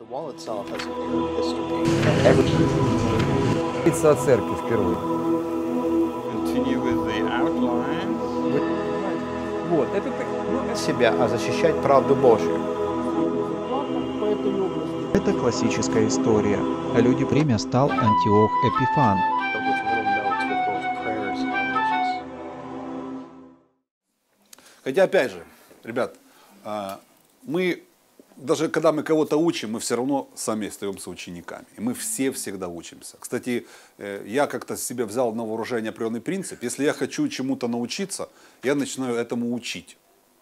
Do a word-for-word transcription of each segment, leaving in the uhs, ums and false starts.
The wall itself has an Arab history. Говорится о церкви впервые. Continue with the outline. Вот, это, ну, это... Себя, а защищать правду Божью. Это классическая история. Люди Время стал Антиох Эпифан. Хотя, опять же, ребят, мы, даже когда мы кого-то учим, мы все равно сами остаемся учениками. И мы все всегда учимся. Кстати, я как-то себе взял на вооружение определенный принцип. Если я хочу чему-то научиться, я начинаю этому учить.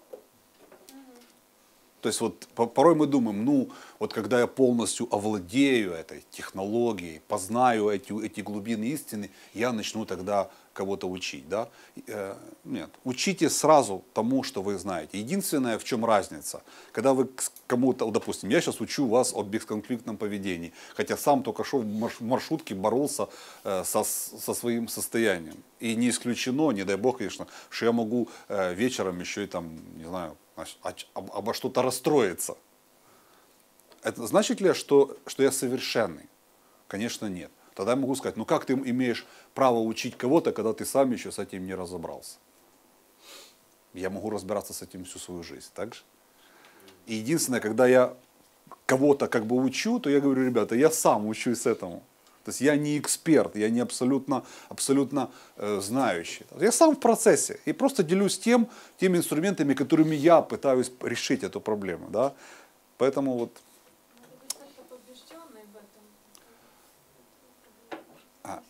То есть вот порой мы думаем, ну вот когда я полностью овладею этой технологией, познаю эти, эти глубины истины, я начну тогда кого-то учить. Да? Нет, учите сразу тому, что вы знаете. Единственное, в чем разница, когда вы кому-то, допустим, я сейчас учу вас о бесконфликтном поведении, хотя сам только что в маршрутке боролся со, со своим состоянием. И не исключено, не дай бог, конечно, что я могу вечером еще и там, не знаю, обо что-то расстроиться. Это значит ли, что, что я совершенный? Конечно, нет. Тогда я могу сказать, ну как ты имеешь право учить кого-то, когда ты сам еще с этим не разобрался? Я могу разбираться с этим всю свою жизнь, так же? И единственное, когда я кого-то как бы учу, то я говорю, ребята, я сам учусь этому. То есть я не эксперт, я не абсолютно, абсолютно э, знающий. Я сам в процессе и просто делюсь тем, теми инструментами, которыми я пытаюсь решить эту проблему. Да? Поэтому вот... А,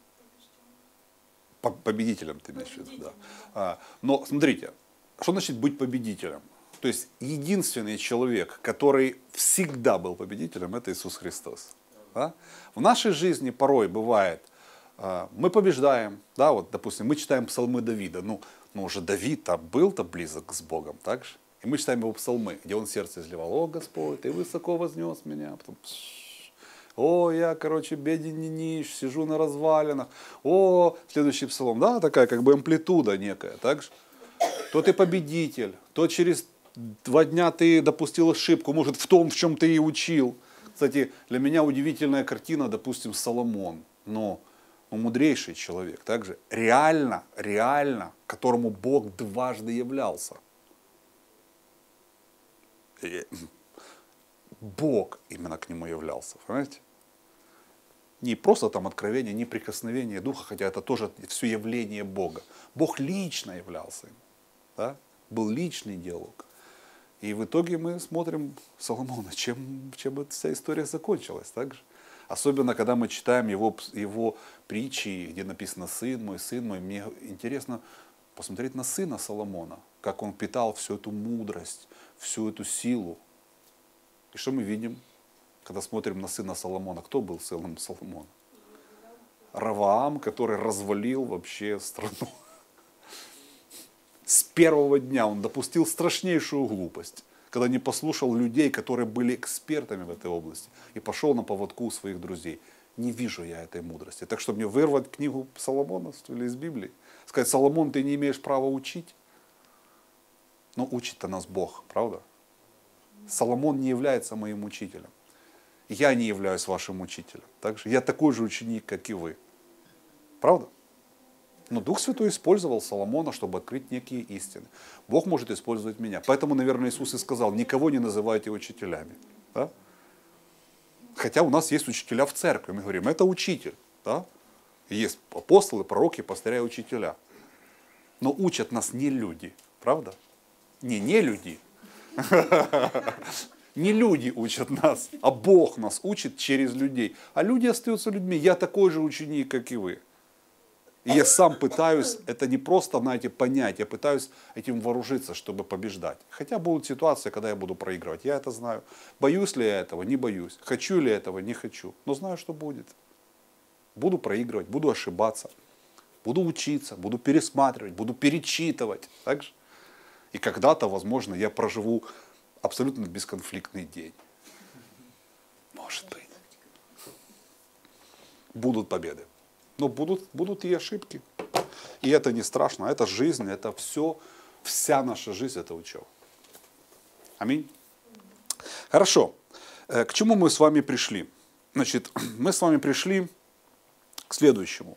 победителем ты имеешь в виду, да. А, но смотрите, что значит быть победителем? То есть единственный человек, который всегда был победителем, это Иисус Христос. Да? В нашей жизни порой бывает, э, мы побеждаем, да, вот, допустим, мы читаем псалмы Давида, ну, ну уже Давид-то был-то близок с Богом, так же? И мы читаем его псалмы, где он сердце изливал, о, Господь, ты высоко вознес меня, потом, о, я, короче, беден не нищ, сижу на развалинах, о, следующий псалом, да, такая как бы амплитуда некая, так же? То ты победитель, то через два дня ты допустил ошибку, может, в том, в чем ты и учил. Кстати, для меня удивительная картина, допустим, Соломон, но он мудрейший человек, также реально, реально, которому Бог дважды являлся. И Бог именно к нему являлся, понимаете? Не просто там откровение, не прикосновение Духа, хотя это тоже все явление Бога. Бог лично являлся им, да? Был личный диалог. И в итоге мы смотрим Соломона, чем, чем эта вся история закончилась. Так же? Особенно, когда мы читаем его, его притчи, где написано «Сын мой, сын мой». Мне интересно посмотреть на сына Соломона, как он питал всю эту мудрость, всю эту силу. И что мы видим, когда смотрим на сына Соломона? Кто был сыном Соломона? Раваам, который развалил вообще страну. С первого дня он допустил страшнейшую глупость, когда не послушал людей, которые были экспертами в этой области, и пошел на поводку у своих друзей. Не вижу я этой мудрости. Так что мне вырвать книгу Соломона или из Библии? Сказать, Соломон, ты не имеешь права учить? Но учит-то нас Бог, правда? Соломон не является моим учителем. Я не являюсь вашим учителем. Так же? Я такой же ученик, как и вы. Правда? Но Дух Святой использовал Соломона, чтобы открыть некие истины. Бог может использовать меня. Поэтому, наверное, Иисус и сказал, никого не называйте учителями. Да? Хотя у нас есть учителя в церкви. Мы говорим, это учитель. Да? Есть апостолы, пророки, пастыря и учителя. Но учат нас не люди. Правда? Не, не люди. Не люди учат нас, а Бог нас учит через людей. А люди остаются людьми. Я такой же ученик, как и вы. И я сам пытаюсь, это не просто, знаете, понять, я пытаюсь этим вооружиться, чтобы побеждать. Хотя будут ситуации, когда я буду проигрывать, я это знаю. Боюсь ли я этого? Не боюсь. Хочу ли я этого? Не хочу. Но знаю, что будет. Буду проигрывать, буду ошибаться, буду учиться, буду пересматривать, буду перечитывать. Так же? И когда-то, возможно, я проживу абсолютно бесконфликтный день. Может быть. Будут победы. Но будут, будут и ошибки. И это не страшно, это жизнь, это все, вся наша жизнь, это учеба. Аминь. Хорошо. Э, К чему мы с вами пришли? Значит, мы с вами пришли к следующему,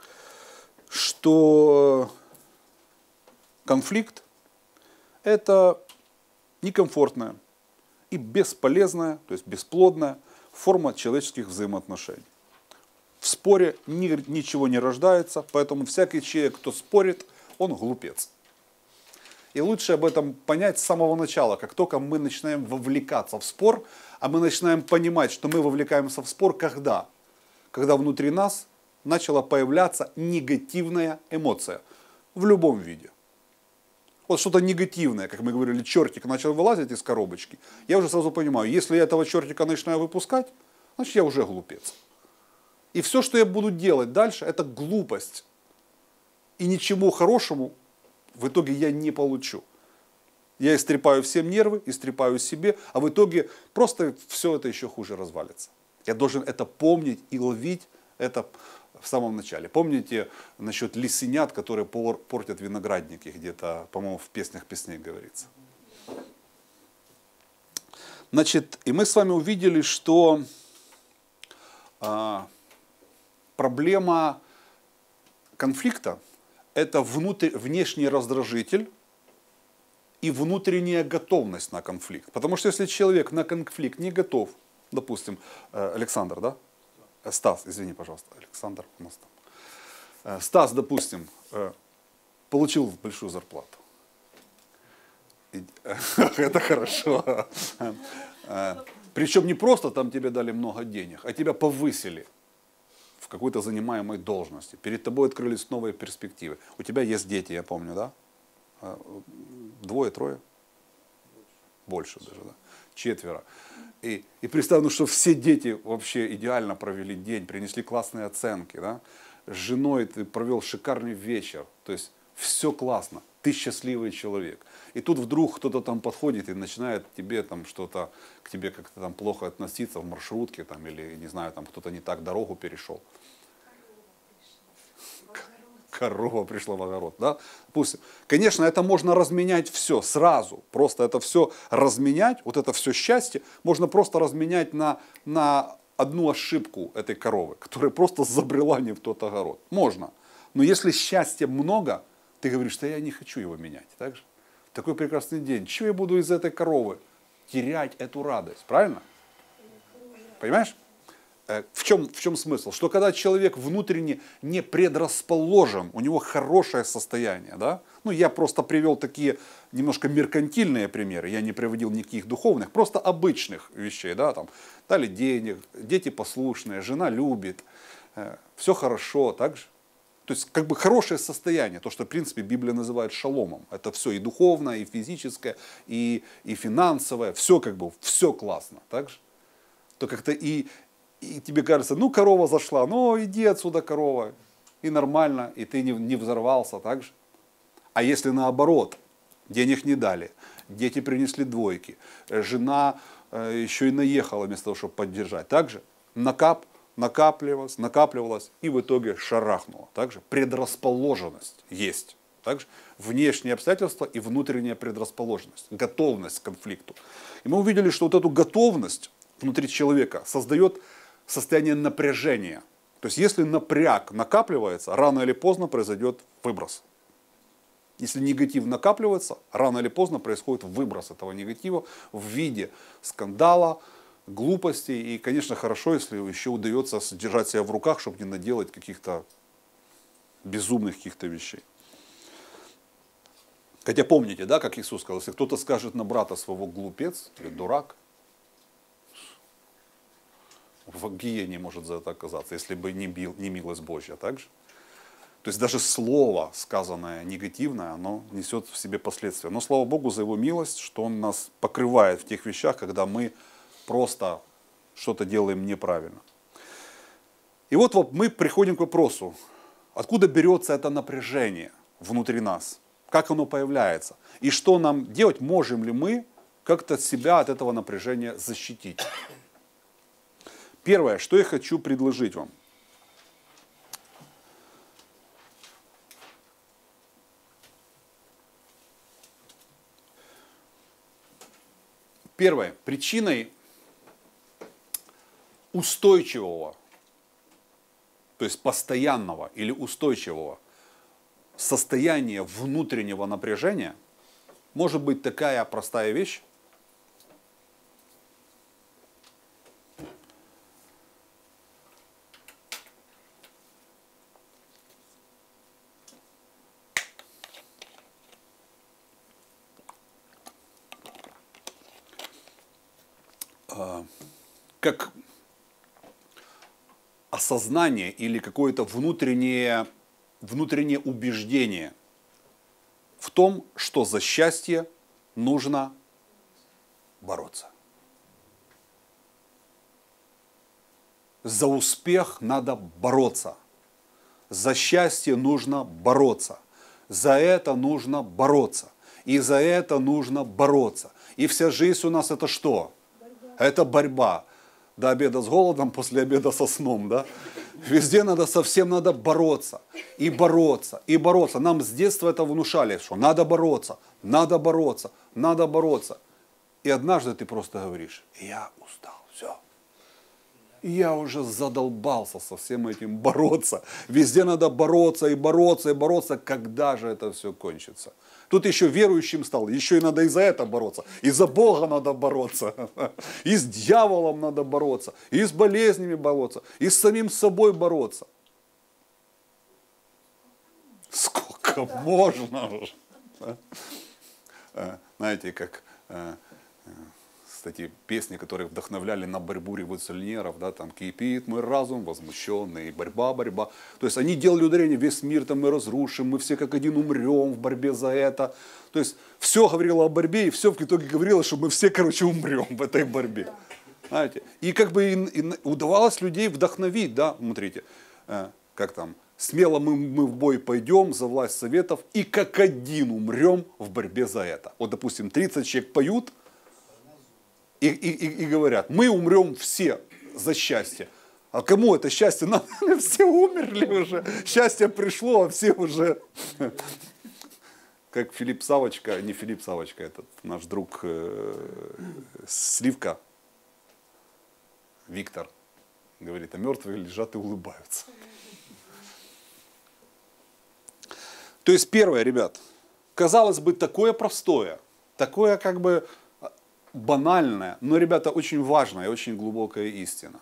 что конфликт – это некомфортная и бесполезная, то есть бесплодная форма человеческих взаимоотношений. В споре ни- ничего не рождается, поэтому всякий человек, кто спорит, он глупец. И лучше об этом понять с самого начала, как только мы начинаем вовлекаться в спор, а мы начинаем понимать, что мы вовлекаемся в спор, когда? Когда внутри нас начала появляться негативная эмоция в любом виде. Вот что-то негативное, как мы говорили, чертик начал вылазить из коробочки, я уже сразу понимаю, если я этого чертика начинаю выпускать, значит я уже глупец. И все, что я буду делать дальше, это глупость. И ничему хорошему в итоге я не получу. Я истрепаю всем нервы, истрепаю себе, а в итоге просто все это еще хуже развалится. Я должен это помнить и ловить это в самом начале. Помните насчет лисенят, которые портят виноградники, где-то, по-моему, в песнях песней говорится. Значит, и мы с вами увидели, что а, проблема конфликта – это внутри, внешний раздражитель и внутренняя готовность на конфликт. Потому что если человек на конфликт не готов, допустим, Александр, да? Стас, извини, пожалуйста, Александр у нас там. Стас, допустим, получил большую зарплату. Это хорошо. Причем не просто там тебе дали много денег, а тебя повысили в какой-то занимаемой должности. Перед тобой открылись новые перспективы. У тебя есть дети, я помню, да? Двое, трое? Больше даже, да? Четверо. И, и представь, ну, что все дети вообще идеально провели день, принесли классные оценки, да? С женой ты провел шикарный вечер. То есть все классно. Ты счастливый человек. И тут вдруг кто-то там подходит и начинает тебе там что-то, к тебе как-то там плохо относиться в маршрутке, там, или, не знаю, там кто-то не так дорогу перешел. Корова пришла в огород, да? Пусть. Конечно, это можно разменять все сразу. Просто это все разменять, вот это все счастье, можно просто разменять на, на одну ошибку этой коровы, которая просто забрела не в тот огород. Можно. Но если счастья много, ты говоришь, что я не хочу его менять. Так же? Такой прекрасный день. Чего я буду из этой коровы терять эту радость? Правильно? Понимаешь? В чем, в чем смысл? Что когда человек внутренне не предрасположен, у него хорошее состояние, да? Ну, я просто привел такие немножко меркантильные примеры, я не приводил никаких духовных, просто обычных вещей, да, там, дали денег, дети послушные, жена любит, э, все хорошо, так же? То есть, как бы хорошее состояние, то, что, в принципе, Библия называет шаломом, это все и духовное, и физическое, и, и финансовое, все как бы, все классно, так же? То как-то и И тебе кажется, ну корова зашла, ну иди отсюда, корова, и нормально, и ты не, не взорвался, так же. А если наоборот, денег не дали, дети принесли двойки, жена э, еще и наехала вместо того, чтобы поддержать, так же накап, накапливалась, накапливалась и в итоге шарахнула. Так же предрасположенность есть. Также внешние обстоятельства и внутренняя предрасположенность, готовность к конфликту. И мы увидели, что вот эту готовность внутри человека создает состояние напряжения. То есть если напряг накапливается, рано или поздно произойдет выброс. Если негатив накапливается, рано или поздно происходит выброс этого негатива в виде скандала, глупостей. И, конечно, хорошо, если еще удается держать себя в руках, чтобы не наделать каких-то безумных каких-то вещей. Хотя помните, да, как Иисус сказал, если кто-то скажет на брата своего глупец или дурак, в гиене может за это оказаться, если бы не, бил, не милость Божья, так же? То есть даже слово, сказанное негативное, оно несет в себе последствия. Но слава Богу за Его милость, что Он нас покрывает в тех вещах, когда мы просто что-то делаем неправильно. И вот, вот мы приходим к вопросу, откуда берется это напряжение внутри нас, как оно появляется, и что нам делать, можем ли мы как-то себя от этого напряжения защитить. Первое, что я хочу предложить вам. Первое, причиной устойчивого, то есть постоянного или устойчивого состояния внутреннего напряжения может быть такая простая вещь, как осознание или какое-то внутреннее, внутреннее убеждение в том, что за счастье нужно бороться. За успех надо бороться. За счастье нужно бороться. За это нужно бороться. И за это нужно бороться. И вся жизнь у нас это что? Это борьба. До обеда с голодом, после обеда со сном, да? Везде надо, совсем надо бороться. И бороться, и бороться. Нам с детства это внушали, что надо бороться, надо бороться, надо бороться. И однажды ты просто говоришь, я устал, все. Я уже задолбался со всем этим бороться. Везде надо бороться и бороться и бороться. Когда же это все кончится? Тут еще верующим стал, еще и надо и за это бороться. И за Бога надо бороться. И с дьяволом надо бороться. И с болезнями бороться. И с самим собой бороться. Сколько можно уже? Знаете, как... Кстати, песни, которые вдохновляли на борьбу революционеров, да, там «Кипит мой разум возмущенный», «Борьба, борьба». То есть они делали ударение, весь мир там мы разрушим, мы все как один умрем в борьбе за это. То есть все говорило о борьбе, и все в итоге говорило, что мы все, короче, умрем в этой борьбе. Знаете? И как бы и, и удавалось людей вдохновить, да, смотрите, э, как там, смело мы, мы в бой пойдем за власть советов и как один умрем в борьбе за это. Вот, допустим, тридцать человек поют, И, и, и говорят, мы умрем все за счастье. А кому это счастье надо? Все умерли уже. Счастье пришло, а все уже... Как Филипп Савочка, не Филипп Савочка, этот наш друг э, Сливка, Виктор, говорит, а мертвые лежат и улыбаются. То есть первое, ребят, казалось бы, такое простое, такое как бы... банальная, но, ребята, очень важная и очень глубокая истина.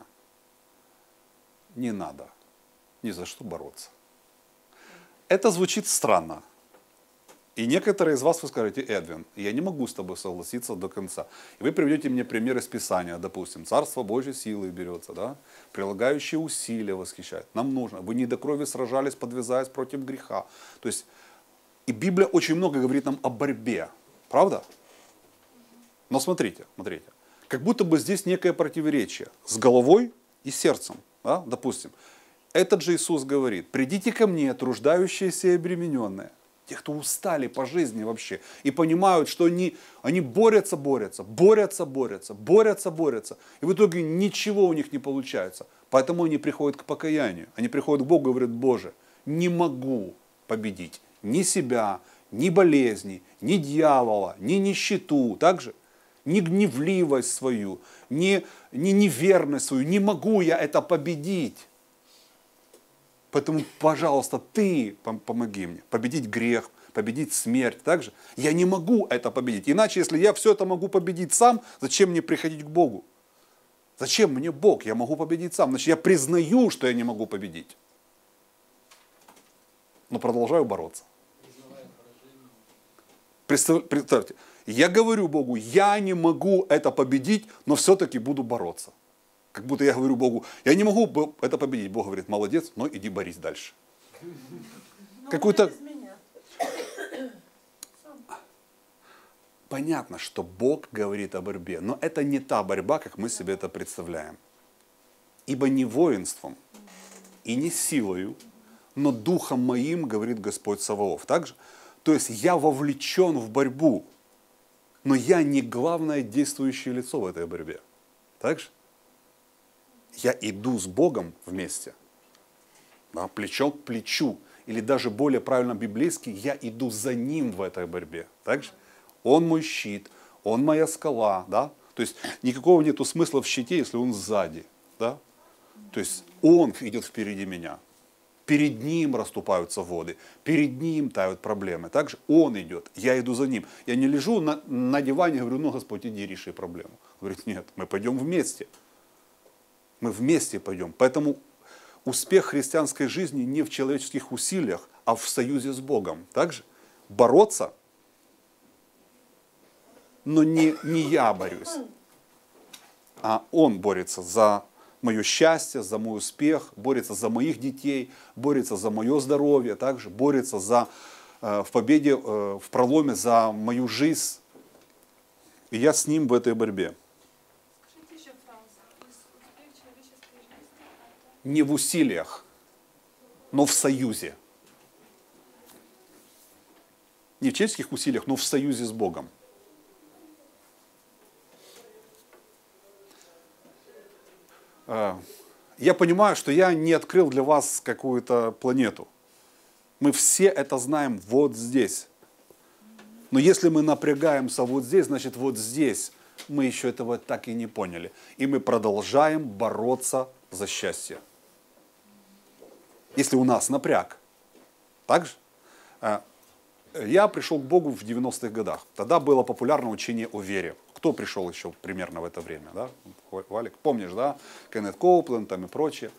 Не надо ни за что бороться. Это звучит странно. И некоторые из вас вы скажете, Эдвин, я не могу с тобой согласиться до конца. И вы приведете мне пример из Писания, допустим, Царство Божьей силой берется, да? Прилагающие усилия восхищает. Нам нужно. Вы не до крови сражались, подвязаясь против греха. То есть, и Библия очень много говорит нам о борьбе. Правда? Но смотрите, смотрите, как будто бы здесь некое противоречие с головой и сердцем, да? Допустим. Этот же Иисус говорит, придите ко мне, труждающиеся и обремененные, те, кто устали по жизни вообще, и понимают, что они, они борются, борются, борются, борются, борются, борются, и в итоге ничего у них не получается. Поэтому они приходят к покаянию, они приходят к Богу и говорят, Боже, не могу победить ни себя, ни болезни, ни дьявола, ни нищету, так же? Ни гневливость свою, ни, ни неверность свою. Не могу я это победить. Поэтому, пожалуйста, ты помоги мне победить грех, победить смерть. Также я не могу это победить. Иначе, если я все это могу победить сам, зачем мне приходить к Богу? Зачем мне Бог? Я могу победить сам. Значит, я признаю, что я не могу победить. Но продолжаю бороться. Представьте. Я говорю Богу, я не могу это победить, но все-таки буду бороться. Как будто я говорю Богу, я не могу это победить. Бог говорит, молодец, но иди борись дальше. Какой-то... Понятно, что Бог говорит о борьбе, но это не та борьба, как мы себе это представляем. Ибо не воинством и не силою, но духом моим, говорит Господь Саваоф. Так же? То есть я вовлечен в борьбу. Но я не главное действующее лицо в этой борьбе. Так же? Я иду с Богом вместе. Да, плечом к плечу. Или даже более правильно библейски, я иду за Ним в этой борьбе. Так же? Он мой щит, Он моя скала. Да? То есть никакого нету смысла в щите, если Он сзади. Да? То есть Он идет впереди меня. Перед Ним расступаются воды, перед Ним тают проблемы. Также Он идет, я иду за Ним. Я не лежу на, на диване и говорю, ну, Господь, иди реши проблему. Говорит, нет, мы пойдем вместе. Мы вместе пойдем. Поэтому успех христианской жизни не в человеческих усилиях, а в союзе с Богом. Также бороться, но не, не я борюсь, а Он борется за мое счастье, за мой успех, борется за моих детей, борется за мое здоровье, также борется за, э, в победе, э, в проломе за мою жизнь. И я с Ним в этой борьбе. Скажите еще фразу. Успех человеческой жизни. Не в усилиях, но в союзе. Не в человеческих усилиях, но в союзе с Богом. Я понимаю, что я не открыл для вас какую-то планету. Мы все это знаем вот здесь. Но если мы напрягаемся вот здесь, значит вот здесь мы еще этого так и не поняли. И мы продолжаем бороться за счастье. Если у нас напряг. Так же? Я пришел к Богу в девяностых годах. Тогда было популярно учение о вере. Кто пришел еще примерно в это время? Да? Валик, помнишь, да? Кеннет Коупленд там и прочее.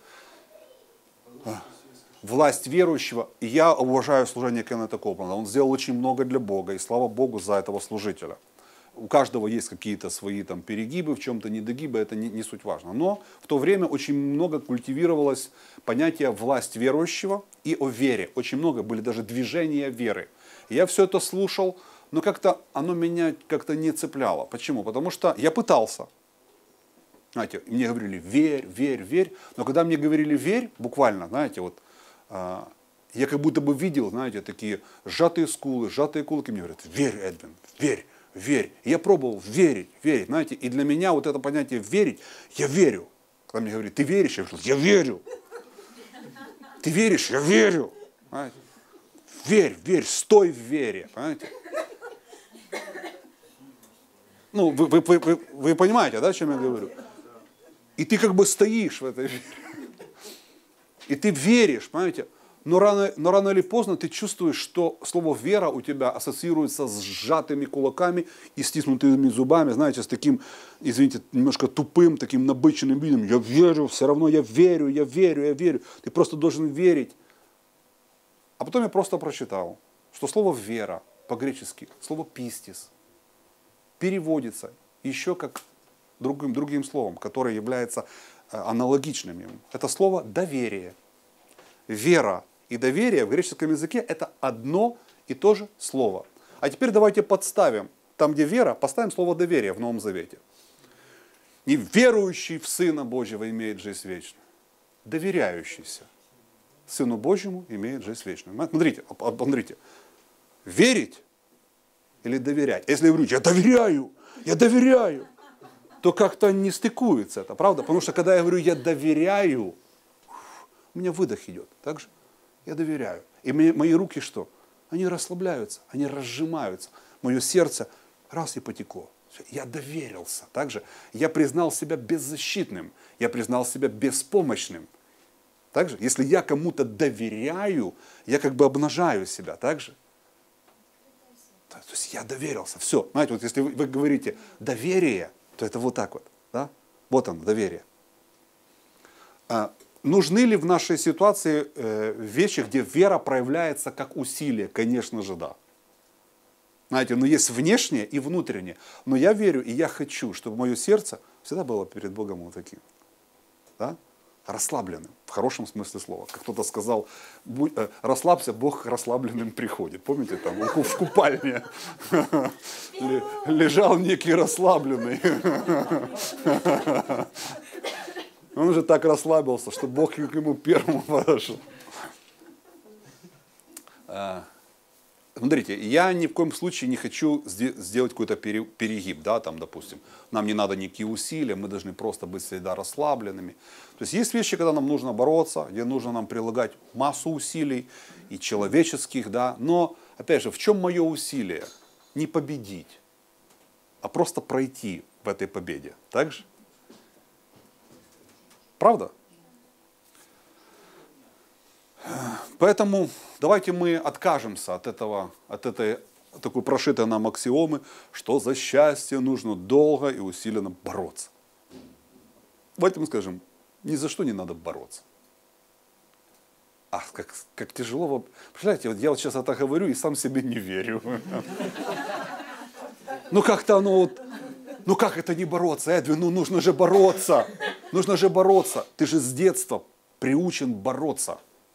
Власть верующего. И я уважаю служение Кеннета Коупленда. Он сделал очень много для Бога. И слава Богу за этого служителя. У каждого есть какие-то свои там перегибы, в чем-то недогибы, это не, не суть важно. Но в то время очень много культивировалось понятие власть верующего и о вере. Очень много были даже движения веры. И я все это слушал, но как-то оно меня как-то не цепляло. Почему? Потому что я пытался. Знаете, мне говорили, верь, верь, верь. Но когда мне говорили верь, буквально, знаете, вот, э, я как будто бы видел, знаете, такие сжатые скулы, сжатые кулаки. Мне говорят, верь, Эдвин, верь, верь. И я пробовал верить, верить, знаете. И для меня вот это понятие верить, я верю. Когда мне говорят, ты веришь? Я говорю, я верю. Ты веришь? Я верю. Знаете? Верь, верь, стой в вере. Понимаете? Ну, вы, вы, вы, вы понимаете, да, о чем я говорю? И ты как бы стоишь в этой вере. И ты веришь, понимаете? Но рано, но рано или поздно ты чувствуешь, что слово «вера» у тебя ассоциируется с сжатыми кулаками и стиснутыми зубами, знаете, с таким, извините, немножко тупым, таким набыченным видом. Я верю, все равно я верю, я верю, я верю. Ты просто должен верить. А потом я просто прочитал, что слово «вера» по-гречески, слово «пистис», переводится еще как другим, другим словом, которое является аналогичным ему. Это слово «доверие». Вера и доверие в греческом языке – это одно и то же слово. А теперь давайте подставим, там, где вера, поставим слово «доверие» в Новом Завете. Не верующий в Сына Божьего имеет жизнь вечную, доверяющийся Сыну Божьему имеет жизнь вечную. Смотрите, смотрите, верить или доверять? Если я говорю, я доверяю, я доверяю, то как-то не стыкуется это, правда? Потому что когда я говорю, я доверяю, у меня выдох идет. Так же? Я доверяю. И мои, мои руки что? Они расслабляются, они разжимаются. Мое сердце раз и потекло. Я доверился. Так же? Я признал себя беззащитным. Я признал себя беспомощным. Так же? Если я кому-то доверяю, я как бы обнажаю себя. Так же? То есть я доверился. Все. Знаете, вот если вы, вы говорите доверие, то это вот так вот. Да? Вот оно, доверие. А, нужны ли в нашей ситуации э, вещи, где вера проявляется как усилие? Конечно же, да. Знаете, но есть внешнее и внутреннее. Но я верю и я хочу, чтобы мое сердце всегда было перед Богом вот таким. Да? Расслабленным, в хорошем смысле слова. Как кто-то сказал, будь, э, расслабься, Бог расслабленным приходит. Помните, там в купальне лежал некий расслабленный. Он уже так расслабился, что Бог к ему первому подошел. Смотрите, я ни в коем случае не хочу сделать какой-то перегиб, да, там, допустим. Нам не надо никакие усилия, мы должны просто быть всегда расслабленными. То есть есть вещи, когда нам нужно бороться, где нужно нам прилагать массу усилий, и человеческих, да. Но, опять же, в чем мое усилие? Не победить, а просто пройти в этой победе. Так же? Правда? Поэтому давайте мы откажемся от этого, от этой такой прошитой нам аксиомы, что за счастье нужно долго и усиленно бороться. Давайте мы скажем, ни за что не надо бороться. Ах, как, как тяжело. Вы... Представляете, вот я вот сейчас это говорю и сам себе не верю. Ну как-то оно вот, ну как это не бороться, Эдвин, ну нужно же бороться, нужно же бороться. Ты же с детства приучен бороться.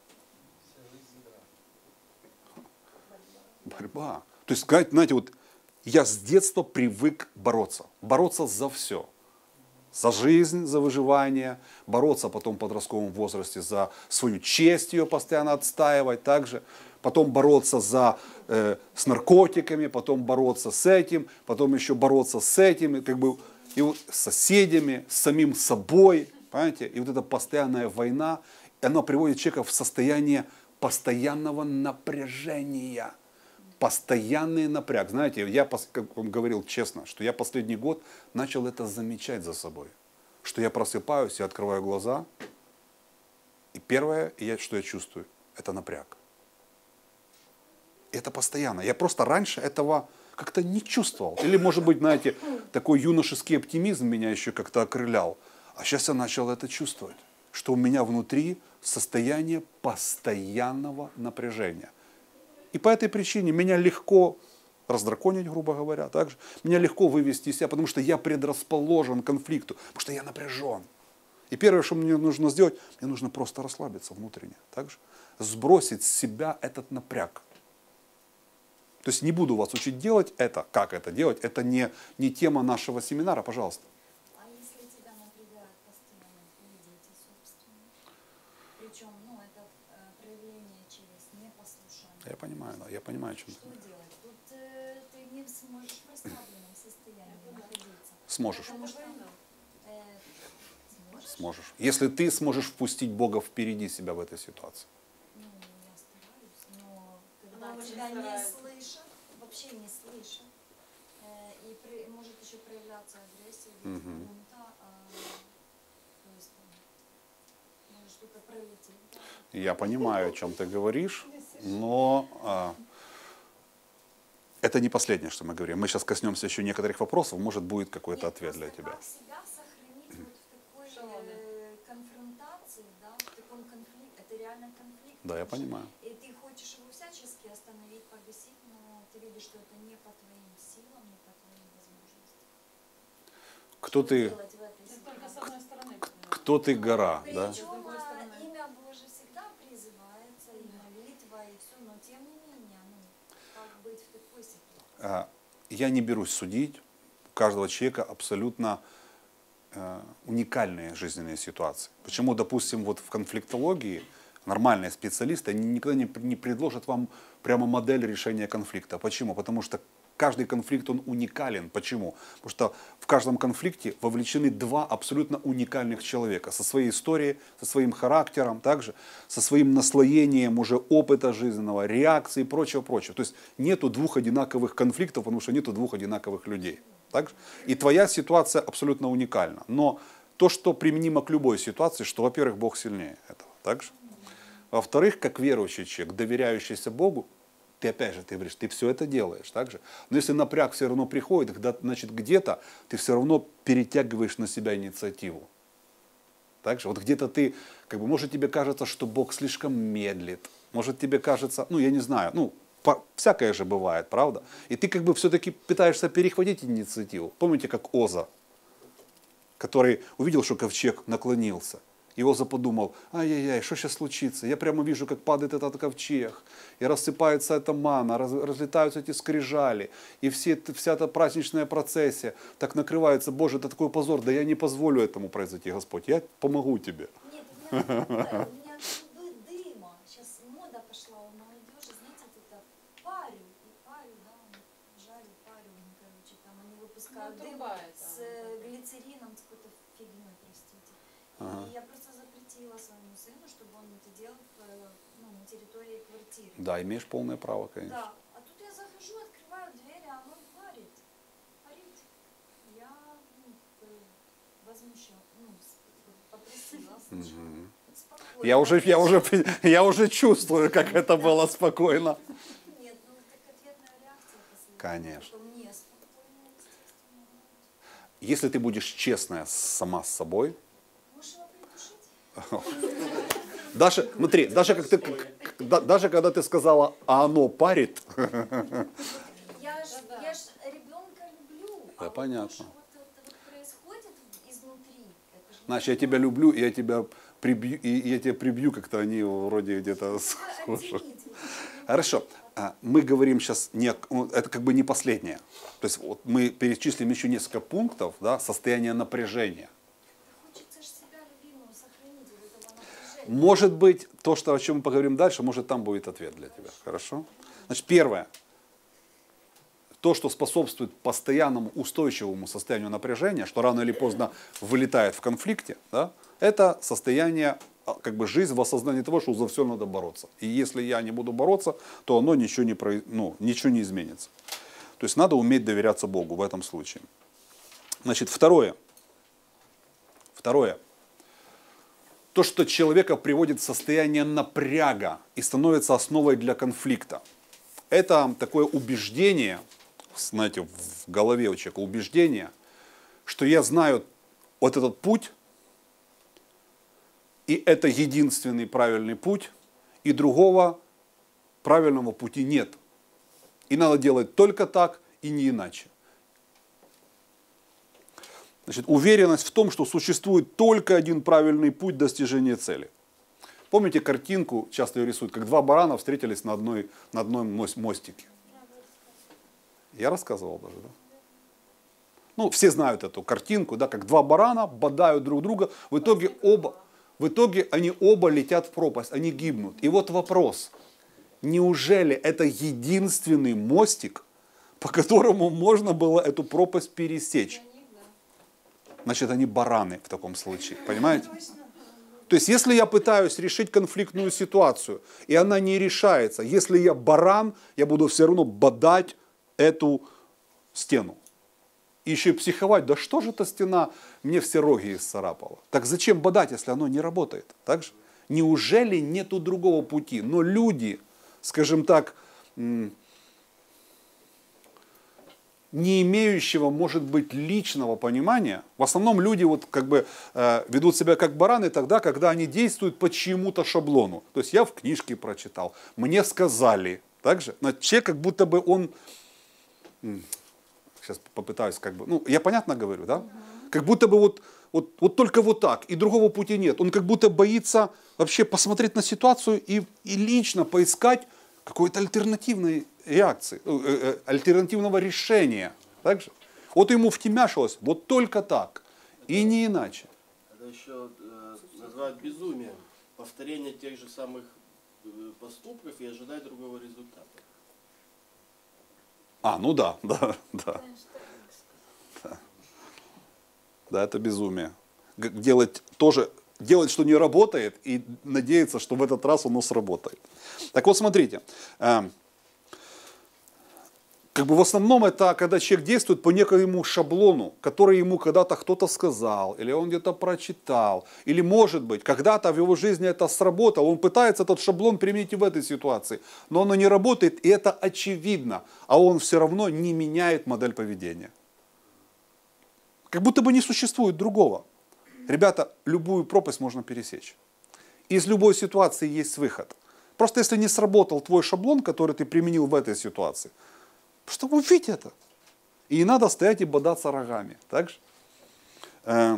Борьба. То есть, знаете, вот я с детства привык бороться. Бороться за все. За жизнь, за выживание, бороться потом в подростковом возрасте за свою честь, ее постоянно отстаивать также, потом бороться за, э, с наркотиками, потом бороться с этим, потом еще бороться с этим, и, как бы, и вот с соседями, с самим собой, понимаете, и вот эта постоянная война, она приводит человека в состояние постоянного напряжения. Постоянный напряг. Знаете, я, как вам говорил честно, что я последний год начал это замечать за собой. Что я просыпаюсь, я открываю глаза, и первое, что я чувствую, это напряг. И это постоянно. Я просто раньше этого как-то не чувствовал. Или, может быть, знаете, такой юношеский оптимизм меня еще как-то окрылял. А сейчас я начал это чувствовать, что у меня внутри состояние постоянного напряжения. И по этой причине меня легко раздраконить, грубо говоря, также. Меня легко вывести из себя, потому что я предрасположен к конфликту, потому что я напряжен. И первое, что мне нужно сделать, мне нужно просто расслабиться внутренне, также. Сбросить с себя этот напряг. То есть не буду вас учить делать это, как это делать, это не, не тема нашего семинара, пожалуйста. А если тебя напрягает постоянно твои дети собственные? Причем, ну, это э, проявление через непослушание. Я понимаю, да, я понимаю, о чем Что ты. делать? Тут э, ты не сможешь в расслабленном состоянии находиться. Сможешь. Потому что, э, сможешь? Сможешь. Если ты сможешь впустить Бога впереди себя в этой ситуации. Ну, я стараюсь, но когда Она очень тебя не старается. слышат, вообще не слышат, э, и при- может еще проявляться агрессия, Мгм. бунта, а, то есть там, может что-то пролететь. Да? Я понимаю, о чем ты говоришь, но а, это не последнее, что мы говорим. Мы сейчас коснемся еще некоторых вопросов, может будет какой-то Нет, ответ для просто тебя. Как себя сохранить вот в такой Шаломе. э, конфронтации, да, в таком конфликте, это реально конфликт. Да, я понимаю. И ты хочешь его всячески остановить, погасить, но ты видишь, что это не по твоим силам, не по твоим возможностям. Кто Что ты, делать в этой Это ситуации? только с одной стороны. кто ты гора, да? Причем С другой а, стороны. имя Божие всегда призывается, и молитва, и все, но тем не менее, ну, как быть в такой ситуации? А, Я не берусь судить. У каждого человека абсолютно э, уникальные жизненные ситуации. Почему, допустим, вот в конфликтологии нормальные специалисты, они никогда не, не предложат вам прямо модель решения конфликта. Почему? Потому что каждый конфликт, он уникален. Почему? Потому что в каждом конфликте вовлечены два абсолютно уникальных человека. Со своей историей, со своим характером, также со своим наслоением уже опыта жизненного, реакции и прочего, прочего. То есть нету двух одинаковых конфликтов, потому что нету двух одинаковых людей. Так же? И твоя ситуация абсолютно уникальна. Но то, что применимо к любой ситуации, что, во-первых, Бог сильнее этого. Так же? Во-вторых, как верующий человек, доверяющийся Богу, ты опять же, ты говоришь, ты все это делаешь, так же? Но если напряг все равно приходит, когда, значит, где-то ты все равно перетягиваешь на себя инициативу. Так же? Вот где-то ты, как бы, может, тебе кажется, что Бог слишком медлит, может, тебе кажется, ну, я не знаю, ну, по, всякое же бывает, правда? И ты как бы все-таки пытаешься перехватить инициативу. Помните, как Оза, который увидел, что ковчег наклонился. И Оза подумал, ай-яй-яй, что сейчас случится? Я прямо вижу, как падает этот ковчег, и рассыпается эта мана, раз, разлетаются эти скрижали, и все, вся эта праздничная процессия так накрывается. Боже, это такой позор, да я не позволю этому произойти, Господь, я помогу тебе. Нет, у меня, такое, у меня клубы дыма. Сейчас мода пошла у молодежи, знаете, это парю, и парю, да, жарю, парю, короче, там они выпускают Ну, дым труба это. с э, глицерином, с какой-то фигней, простите. Ага. И я просто запретила своему сыну, чтобы он это делал в, ну, на территории квартиры. Да, имеешь полное право, конечно. Да. А тут я захожу, открываю дверь, а оно парит. Парит. Я ну, э, возмущена, ну, с- попросила сначала. Спокойно. Я уже, я, уже, я уже чувствую, как это было спокойно. Нет, ну так ответная реакция последняя. Конечно. Только мне спокойно, естественно. Если ты будешь честная сама с собой, Можешь его придушить? даже, смотри, даже, как ты, как- да- даже когда ты сказала, а оно парит, Я ж, я ж ребенка люблю. Да, а понятно. Вот то, что вот это вот происходит изнутри, это же значит, я тебя люблю, и я тебя прибью, и я тебя прибью, как-то они вроде где-то не схожи. отделить. Хорошо. А, Мы говорим сейчас, не, о- ну, это как бы не последнее. То есть вот мы перечислим еще несколько пунктов, да, состояние напряжения. Хочется ж себя любимую сохранить вот этого напряжения. Может быть, то, что, о чем мы поговорим дальше, может, там будет ответ для тебя. Хорошо? Значит, первое. То, что способствует постоянному устойчивому состоянию напряжения, что рано или поздно вылетает в конфликте, да, это состояние, а, как бы жизнь в осознании того, что за все надо бороться. И если я не буду бороться, то оно ничего не, про- ну, ничего не изменится. То есть надо уметь доверяться Богу в этом случае. Значит, второе. Второе. То, что человека приводит в состояние напряга и становится основой для конфликта. Это такое убеждение, знаете, в голове у человека убеждение, что я знаю вот этот путь, и это единственный правильный путь, и другого правильного пути нет. И надо делать только так и не иначе. Значит, уверенность в том, что существует только один правильный путь достижения цели. Помните картинку, часто ее рисуют, как два барана встретились на, одной, на одном мос- мостике? Я рассказывал даже, да? Ну, все знают эту картинку, да, как два барана бодают друг друга, в итоге оба, в итоге они оба летят в пропасть, они гибнут. И вот вопрос, неужели это единственный мостик, по которому можно было эту пропасть пересечь? Значит, они бараны в таком случае, понимаете? То есть, если я пытаюсь решить конфликтную ситуацию, и она не решается, если я баран, я буду все равно бодать эту стену. И еще и психовать, да что же эта стена мне все роги исцарапала. Так зачем бодать, если оно не работает? Так же? Неужели нету другого пути? Но люди, скажем так, м, не имеющего, может быть, личного понимания, в основном люди вот как бы э, ведут себя как бараны тогда, когда они действуют по чьему-то шаблону. То есть я в книжке прочитал, мне сказали, так же? Но человек как будто бы он, м, сейчас попытаюсь как бы, ну я понятно говорю, да? Как будто бы вот, вот, вот только вот так, и другого пути нет. Он как будто боится вообще посмотреть на ситуацию и, и лично поискать какой-то альтернативной реакции, э, э, альтернативного решения. Так же? Вот ему втемяшилось вот только так, и не иначе. Это еще э, называют безумием. Повторение тех же самых э, поступков и ожидать другого результата. А, ну да, да, да. Да, да, это безумие. Г- Делать тоже, делать, что не работает, и надеяться, что в этот раз оно сработает. Так вот, смотрите. э, Как бы в основном это когда человек действует по некоему шаблону, который ему когда-то кто-то сказал, или он где-то прочитал, или может быть, когда-то в его жизни это сработало, он пытается этот шаблон применить и в этой ситуации, но оно не работает, и это очевидно, а он все равно не меняет модель поведения. Как будто бы не существует другого. Ребята, любую пропасть можно пересечь. Из любой ситуации есть выход. Просто если не сработал твой шаблон, который ты применил в этой ситуации, просто увидь это. И не надо стоять и бодаться рогами. Так же? Э,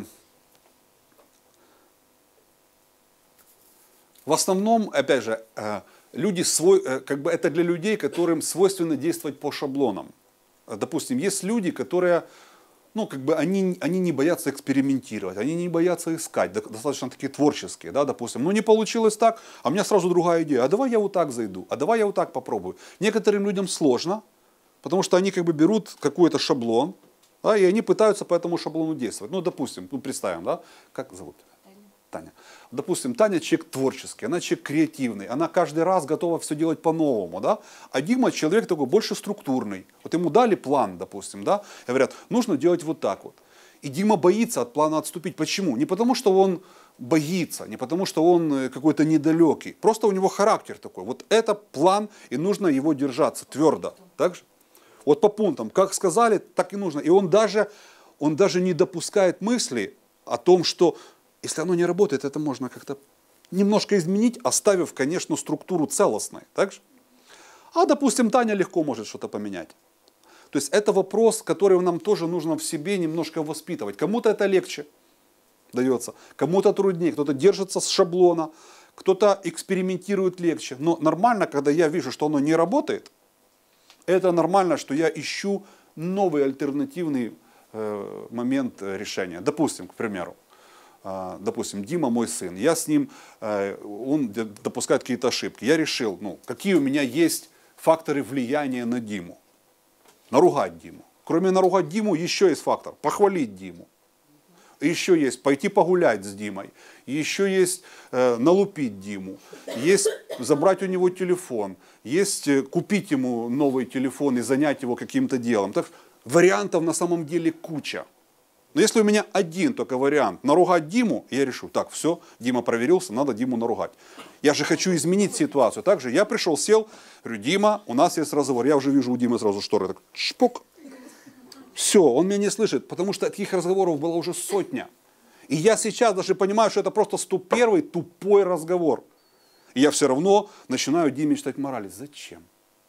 в основном, опять же, э, люди свой, э, как бы это для людей, которым свойственно действовать по шаблонам. Допустим, есть люди, которые, ну, как бы они, они не боятся экспериментировать, они не боятся искать, до- достаточно такие творческие, да, допустим. Ну, не получилось так, а у меня сразу другая идея. А давай я вот так зайду, а давай я вот так попробую. Некоторым людям сложно, потому что они как бы берут какой-то шаблон, да, и они пытаются по этому шаблону действовать. Ну, допустим, ну, представим, да, как зовут тебя? Таня. Допустим, Таня человек творческий, она человек креативный, она каждый раз готова все делать по-новому, да. А Дима человек такой больше структурный. Вот ему дали план, допустим, да, и говорят, нужно делать вот так вот. И Дима боится от плана отступить. Почему? Не потому, что он боится, не потому, что он какой-то недалекий. Просто у него характер такой. Вот это план, и нужно его держаться твердо. Так же? Вот по пунктам. Как сказали, так и нужно. И он даже, он даже не допускает мысли о том, что если оно не работает, это можно как-то немножко изменить, оставив, конечно, структуру целостной. Так же? А, допустим, Таня легко может что-то поменять. То есть это вопрос, который нам тоже нужно в себе немножко воспитывать. Кому-то это легче дается, кому-то труднее, кто-то держится с шаблона, кто-то экспериментирует легче. Но нормально, когда я вижу, что оно не работает, это нормально, что я ищу новый альтернативный э, момент решения. Допустим, к примеру, э, допустим, Дима мой сын, я с ним, э, он допускает какие-то ошибки. Я решил, ну, какие у меня есть факторы влияния на Диму. Наругать Диму. Кроме наругать Диму, еще есть фактор. Похвалить Диму. Еще есть пойти погулять с Димой. Еще есть э, налупить Диму. Есть забрать у него телефон. Есть э, купить ему новый телефон и занять его каким-то делом. Так, вариантов на самом деле куча. Но если у меня один только вариант наругать Диму, я решу, так, все, Дима проверился, надо Диму наругать. Я же хочу изменить ситуацию. Также я пришел, сел, говорю, Дима, у нас есть разговор. Я уже вижу у Димы сразу шторы, так, шпок. Все, он меня не слышит, потому что таких разговоров было уже сотня. И я сейчас даже понимаю, что это просто ступ первый тупой разговор. И я все равно начинаю Диме читать морали. Зачем?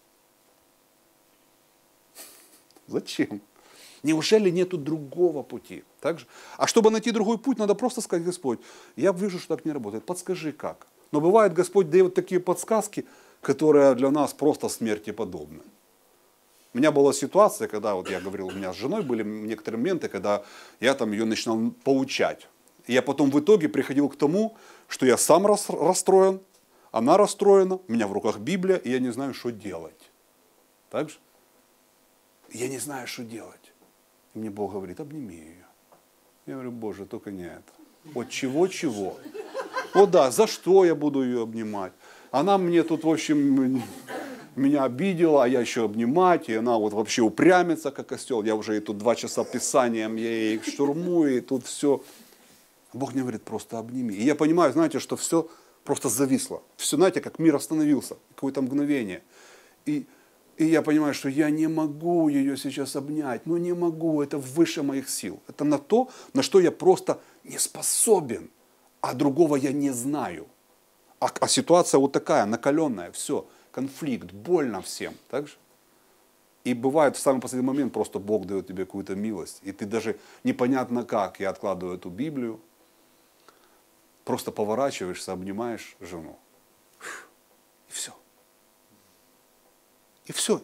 Зачем? Неужели нету другого пути? Так же? А чтобы найти другой путь, надо просто сказать, Господь, я вижу, что так не работает, подскажи как. Но бывает, Господь дает такие подсказки, которые для нас просто смерти подобны. У меня была ситуация, когда, вот я говорил, у меня с женой были некоторые моменты, когда я там ее начинал поучать. И я потом в итоге приходил к тому, что я сам расстроен, она расстроена, у меня в руках Библия, и я не знаю, что делать. Так же? Я не знаю, что делать. И мне Бог говорит, обними ее. Я говорю, Боже, только не это. Вот чего-чего. Вот да, за что я буду ее обнимать? Она мне тут, в общем, меня обидела, а я еще обнимать, и она вот вообще упрямится, как осел. Я уже и тут два часа писанием, я ей штурмую, и тут все. Бог мне говорит, просто обними. И я понимаю, знаете, что все просто зависло. Все, знаете, как мир остановился, какое-то мгновение. И И я понимаю, что я не могу ее сейчас обнять. Ну не могу, это выше моих сил. Это на то, на что я просто не способен. А другого я не знаю. А, а ситуация вот такая, накаленная, все. Конфликт, больно всем. Так же? И бывает в самый последний момент просто Бог дает тебе какую-то милость. И ты даже непонятно как, я откладываю эту Библию. Просто поворачиваешься, обнимаешь жену. И все. И все.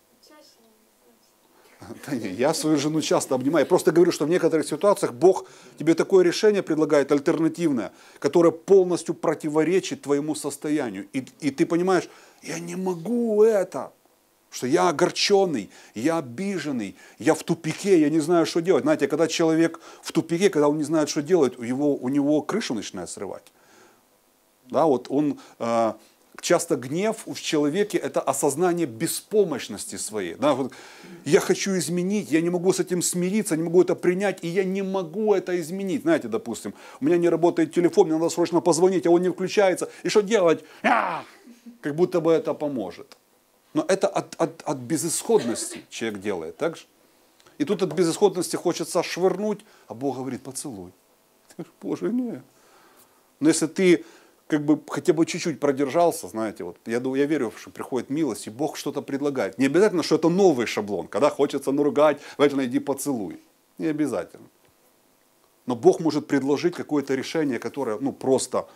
Да не, я свою жену часто обнимаю. Я просто говорю, что в некоторых ситуациях Бог тебе такое решение предлагает, альтернативное, которое полностью противоречит твоему состоянию. И, и ты понимаешь, я не могу это. Что я огорченный, я обиженный, я в тупике, я не знаю, что делать. Знаете, когда человек в тупике, когда он не знает, что делать, у него, у него крышу начинает срывать. Да, вот он... Э, Часто гнев в человеке – это осознание беспомощности своей. Да, вот я хочу изменить, я не могу с этим смириться, не могу это принять, и я не могу это изменить. Знаете, допустим, у меня не работает телефон, мне надо срочно позвонить, а он не включается. И что делать? А! Как будто бы это поможет. Но это от, от, от безысходности человек делает, так же? И тут от безысходности хочется швырнуть, а Бог говорит, поцелуй. Ты говоришь, Боже, нет. Но если ты как бы хотя бы чуть-чуть продержался, знаете, вот я, я верю, что приходит милость, и Бог что-то предлагает. Не обязательно, что это новый шаблон, когда хочется наругать, обязательно иди поцелуй. Не обязательно. Но Бог может предложить какое-то решение, которое, ну, просто...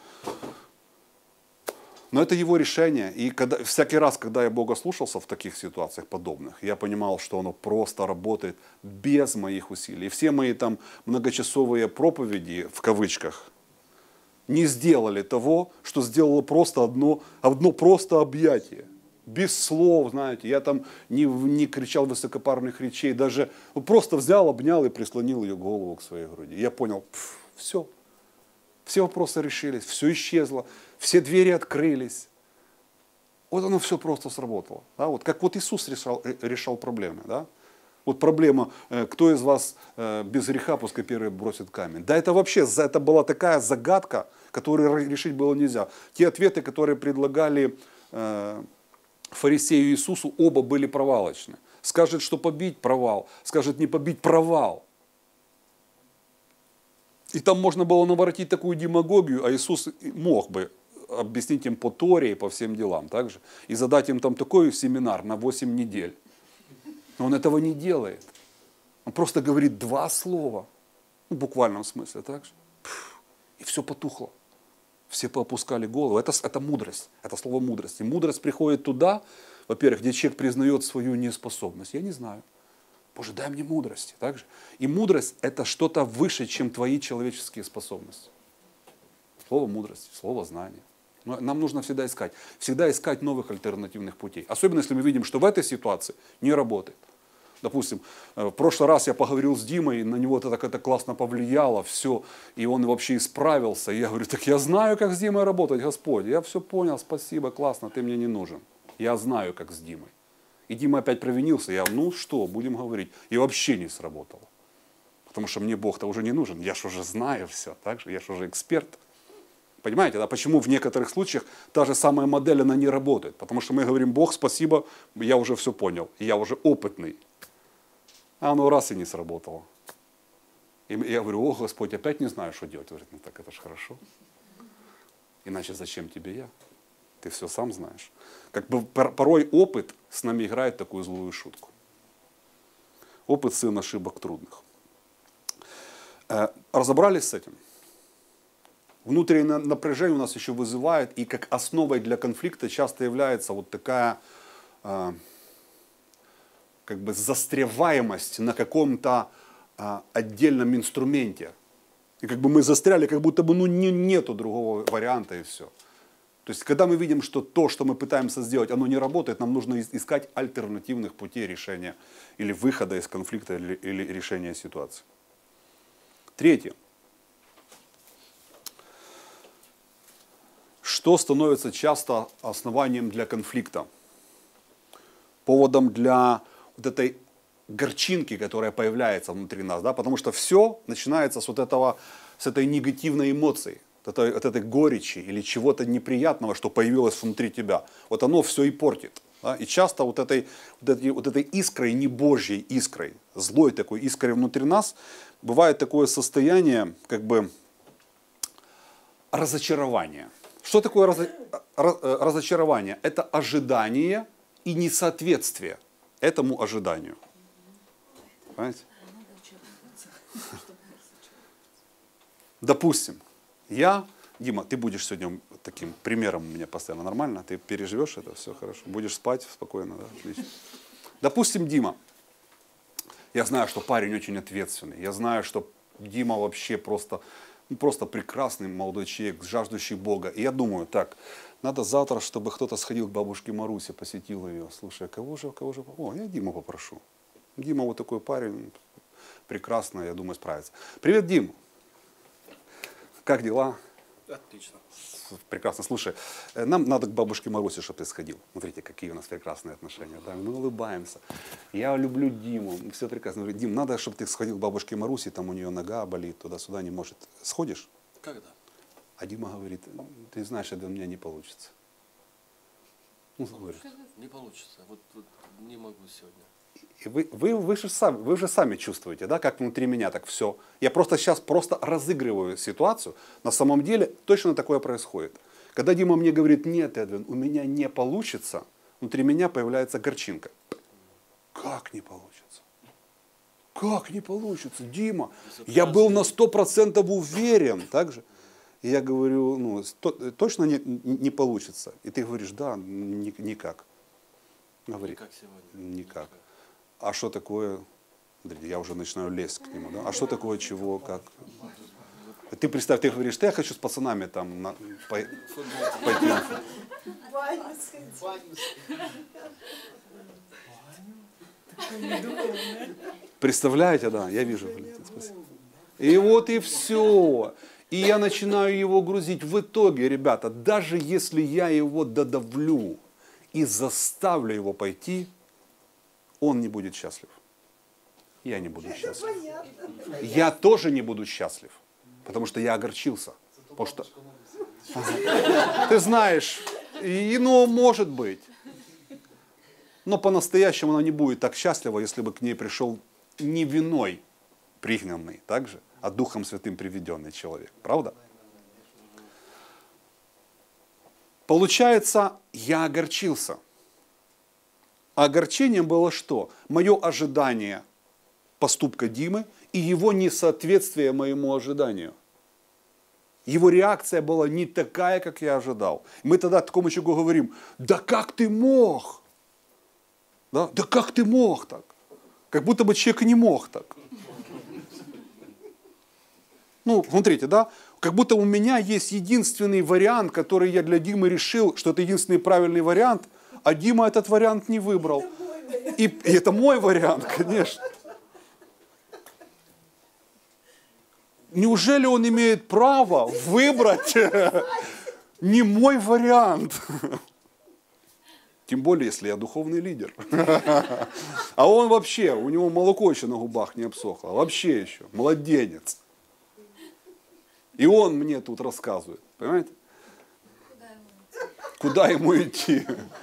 Но это его решение. И когда, всякий раз, когда я Бога слушался в таких ситуациях подобных, я понимал, что оно просто работает без моих усилий. И все мои там многочасовые проповеди, в кавычках, не сделали того, что сделало просто одно, одно просто объятие. Без слов, знаете, я там не, не кричал высокопарных речей, даже просто взял, обнял и прислонил ее голову к своей груди. Я понял, пф, все, все вопросы решились, все исчезло, все двери открылись. Вот оно все просто сработало. Да? Вот как вот Иисус решал, решал проблемы. Да? Вот проблема, э, кто из вас э, без греха, пускай первый бросит камень. Да это вообще, за- это была такая загадка, которую ре- решить было нельзя. Те ответы, которые предлагали э, фарисею Иисусу, оба были провалочны. Скажет, что побить – провал. Скажет, не побить – провал. И там можно было наворотить такую демагогию, а Иисус мог бы объяснить им по Торе и по всем делам также. И задать им там такой семинар на восемь недель. Но он этого не делает. Он просто говорит два слова. Ну, в буквальном смысле. Так же. И все потухло. Все поопускали голову. Это, это мудрость. Это слово мудрость. И мудрость приходит туда, во-первых, где человек признает свою неспособность. Я не знаю. Боже, дай мне мудрости. Так же? И мудрость – это что-то выше, чем твои человеческие способности. Слово мудрости, слово знания. Но нам нужно всегда искать. Всегда искать новых альтернативных путей. Особенно, если мы видим, что в этой ситуации не работает. Допустим, в прошлый раз я поговорил с Димой, на него это так это классно повлияло, все, и он вообще исправился. И я говорю, так я знаю, как с Димой работать, Господь. Я все понял, спасибо, классно, ты мне не нужен. Я знаю, как с Димой. И Дима опять провинился, я, ну что, будем говорить. И вообще не сработало. Потому что мне Бог-то уже не нужен, я же уже знаю все, так же, я же уже эксперт. Понимаете, да, почему в некоторых случаях та же самая модель, она не работает? Потому что мы говорим, Бог, спасибо, я уже все понял, я уже опытный. А оно раз и не сработало. И я говорю, о, Господь, опять не знаю, что делать. Он говорит, ну так это же хорошо. Иначе зачем тебе я? Ты все сам знаешь. Как бы порой опыт с нами играет такую злую шутку. Опыт сын ошибок трудных. Разобрались с этим? Внутреннее напряжение у нас еще вызывает, и как основой для конфликта часто является вот такая э, как бы застреваемость на каком-то э, отдельном инструменте. И как бы мы застряли, как будто бы ну, не, нету другого варианта и все. То есть, когда мы видим, что то, что мы пытаемся сделать, оно не работает, нам нужно искать альтернативных путей решения или выхода из конфликта, или, или решения ситуации. Третье. Что становится часто основанием для конфликта? Поводом для вот этой горчинки, которая появляется внутри нас. Да? Потому что все начинается с, вот этого, с этой негативной эмоции, от этой, от этой горечи или чего-то неприятного, что появилось внутри тебя. Вот оно все и портит. Да? И часто вот этой, вот, этой, вот этой искрой, не Божьей искрой, злой такой искрой внутри нас, бывает такое состояние как бы разочарования. Что такое разо- разочарование? Это ожидание и несоответствие этому ожиданию. Понимаете? Допустим, я, Дима, ты будешь сегодня таким примером у меня постоянно, нормально? Ты переживешь это, все хорошо. Будешь спать спокойно, да? Отлично. Допустим, Дима, я знаю, что парень очень ответственный, я знаю, что Дима вообще просто... Ну, просто прекрасный молодой человек, жаждущий Бога. И я думаю, так, надо завтра, чтобы кто-то сходил к бабушке Марусе, посетил ее. Слушай, а кого же, кого же? О, я Диму попрошу. Дима вот такой парень, прекрасно, я думаю, справится. Привет, Дим. Как дела? Отлично. Прекрасно. Слушай, нам надо к бабушке Марусе, чтобы ты сходил. Смотрите, какие у нас прекрасные отношения. Да? Мы улыбаемся. Я люблю Диму. Все прекрасно. Говорю, Дим, надо, чтобы ты сходил к бабушке Марусе, там у нее нога болит, туда-сюда не может. Сходишь? Когда? А Дима говорит, ты знаешь, это у меня не получится. Ну, говорит. Не получится. Вот, вот не могу сегодня. И вы, вы, вы, же сами, вы же сами чувствуете, да, как внутри меня так все. Я просто сейчас просто разыгрываю ситуацию. На самом деле точно такое происходит. Когда Дима мне говорит, нет, Эдвин, у меня не получится, внутри меня появляется горчинка. Как не получится? Как не получится, Дима? Я был на сто процентов уверен. Так же? И я говорю, ну, точно не, не получится. И ты говоришь, да, ни, никак. Говори. Никак сегодня. Никак. А что такое? Я уже начинаю лезть к нему. Да? А что такое, чего, как? Ты представь, ты говоришь, я хочу с пацанами там на, по, пойти. Представляете, да, я вижу. Спасибо. И вот и все. И я начинаю его грузить. В итоге, ребята, даже если я его додавлю и заставлю его пойти, он не будет счастлив. я не буду счастлив. Я тоже не буду счастлив, потому что я огорчился. Потому что... Ты знаешь, и, ну, может быть. Но по-настоящему она не будет так счастлива, если бы к ней пришел не виной пригнанный, так же, а Духом Святым приведенный человек. Правда? Получается, я огорчился. А огорчением было что? Мое ожидание поступка Димы и его несоответствие моему ожиданию. Его реакция была не такая, как я ожидал. Мы тогда такому человеку говорим: да как ты мог? Да, да как ты мог так? Как будто бы человек не мог так. Ну, смотрите, да? Как будто у меня есть единственный вариант, который я для Димы решил, что это единственный правильный вариант, а Дима этот вариант не выбрал. И, и это мой вариант, конечно. Неужели он имеет право выбрать не мой вариант? Тем более, если я духовный лидер. А он вообще, у него молоко еще на губах не обсохло. Вообще еще, младенец. И он мне тут рассказывает. Понимаете? Куда ему идти?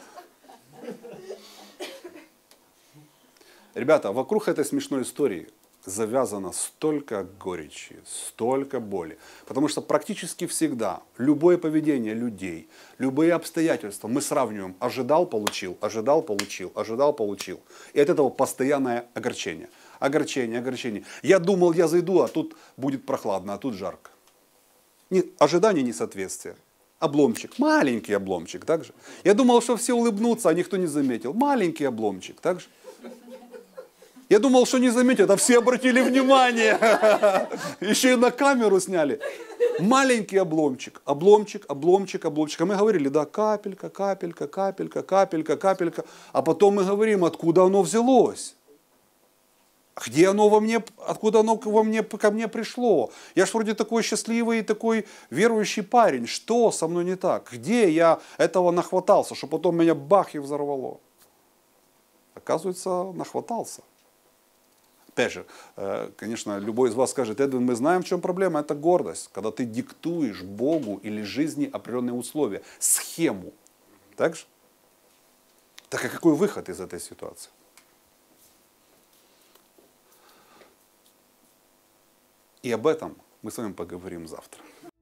Ребята, вокруг этой смешной истории завязано столько горечи, столько боли. Потому что практически всегда любое поведение людей, любые обстоятельства мы сравниваем: ожидал, получил, ожидал, получил, ожидал, получил. И от этого постоянное огорчение. Огорчение, огорчение. Я думал, я зайду, а тут будет прохладно, а тут жарко. Не, ожидание несоответствия. Обломчик, маленький обломчик, так же. Я думал, что все улыбнутся, а никто не заметил. Маленький обломчик, так же. Я думал, что не заметят, а все обратили внимание. Еще и на камеру сняли. Маленький обломчик, обломчик, обломчик, обломчик. А мы говорили: да, капелька, капелька, капелька, капелька, капелька. А потом мы говорим: откуда оно взялось? Где оно во мне, откуда оно во мне, ко мне пришло? Я ж вроде такой счастливый, такой верующий парень. Что со мной не так? Где я этого нахватался, что потом меня бах и взорвало? Оказывается, нахватался. Опять же, конечно, любой из вас скажет: Эдвин, мы знаем, в чем проблема. Это гордость. Когда ты диктуешь Богу или жизни определенные условия, схему. Так же? Так а какой выход из этой ситуации? И об этом мы с вами поговорим завтра.